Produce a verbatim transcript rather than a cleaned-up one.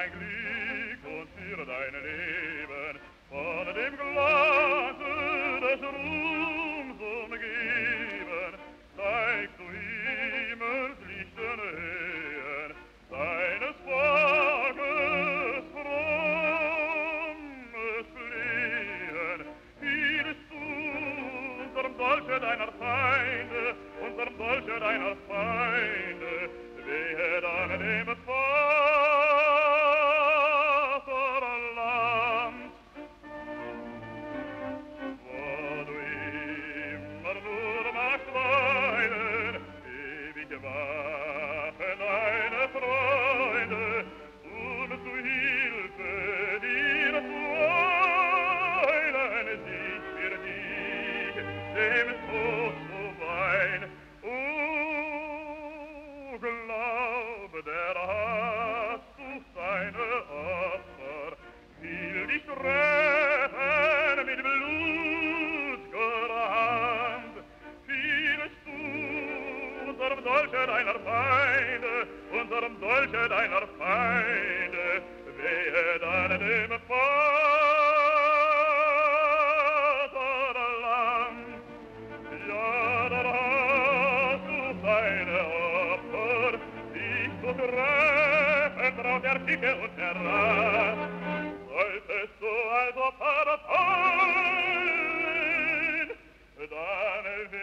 dein Glück und für dein Leben, von dem Glanze des Ruhms umgeben, zeigst du Himmels lichten Höhen, deines Volkes frommes Flehen, hielst du unserem Dolche deiner Feinde, unserem Dolche deiner Feinde, wehe dann dem Vaterland, wo du immer nur magst weilen, ewig wachen deine Freunde, und zu Hilfe dir zu eilen, sich für dich dem Tod zu weihen. O, Glaube, der hast du seine Opfer, will dich retten mit blutger Hand. Fielst du unserem Dolche deiner Feinde, unserem Dolche deiner Feinde, wehe dann dem Vaterland. Ja, da hast du seine Opfer, dich zu treffen, braucht der Schicke und der Rat. Solltest du also verfallen, dann